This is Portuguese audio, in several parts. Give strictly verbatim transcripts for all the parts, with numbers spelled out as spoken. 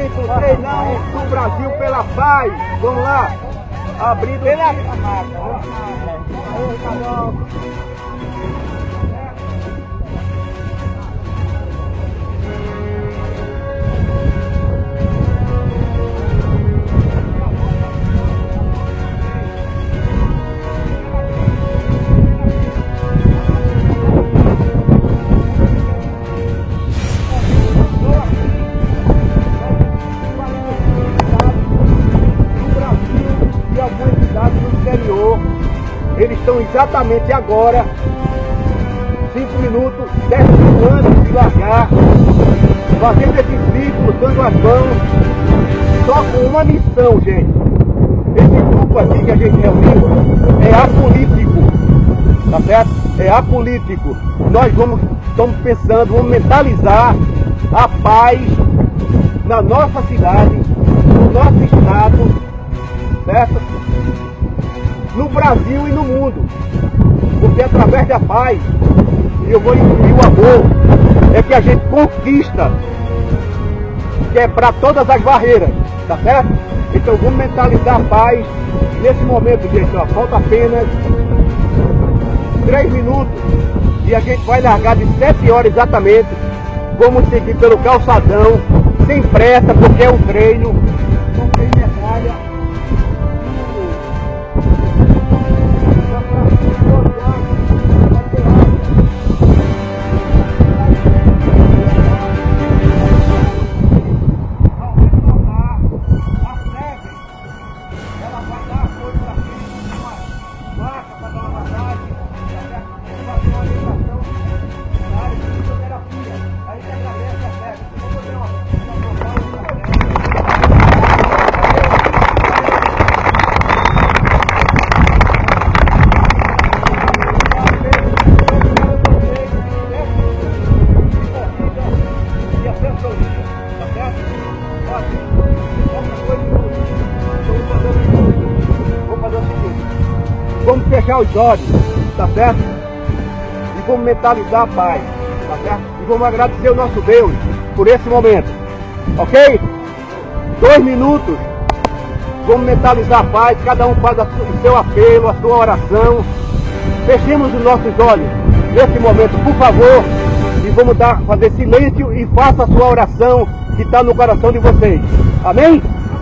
grito, treinão do Brasil pela paz. Vamos lá. Abrindo pela eles estão exatamente agora, cinco minutos, dez minutos antes de largar, fazendo esse ciclo, dando as mãos, só com uma missão, gente. Esse grupo aqui que a gente reuniu é apolítico, tá certo? É apolítico. Nós vamos, estamos pensando, vamos mentalizar a paz na nossa cidade, no nosso estado, certo? No Brasil e no mundo, porque através da paz, e eu vou incluir o amor, é que a gente conquista, quebrar todas as barreiras, tá certo? Então vamos mentalizar a paz nesse momento, gente, ó, falta apenas três minutos e a gente vai largar de sete horas exatamente. Vamos seguir pelo calçadão, sem pressa, porque é um treino, não tem medalha. Vamos fechar os olhos, tá certo? E vamos mentalizar a paz, tá certo? E vamos agradecer o nosso Deus por esse momento, ok? Dois minutos, vamos mentalizar a paz, cada um faz o seu apelo, a sua oração. Fechemos os nossos olhos nesse momento, por favor, e vamos dar, fazer silêncio e faça a sua oração que está no coração de vocês. Amém?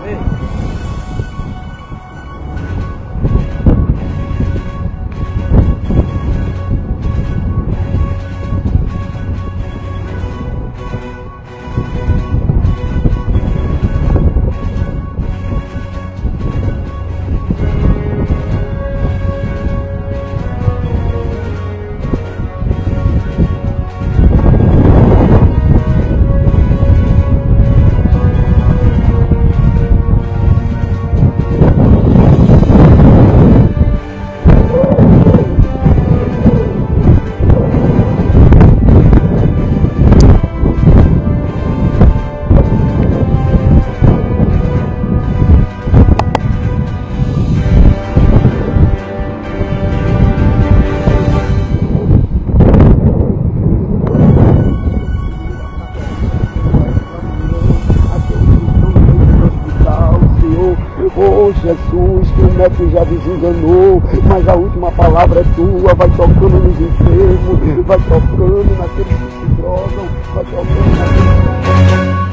Oh Jesus, que o médico já desenganou, mas a última palavra é tua, vai tocando nos enfermos, vai tocando naqueles que se drogam, vai tocando naqueles...